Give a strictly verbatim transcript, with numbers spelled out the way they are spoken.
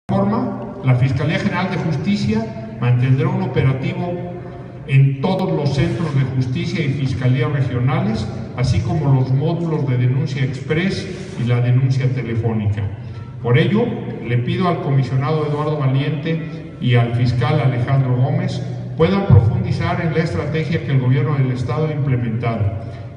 forma, la Fiscalía General de Justicia mantendrá un operativo en todos los centros de justicia y fiscalías regionales, así como los módulos de denuncia express y la denuncia telefónica. Por ello, le pido al comisionado Eduardo Valiente y al fiscal Alejandro Gómez puedan profundizar en la estrategia que el gobierno del Estado ha implementado,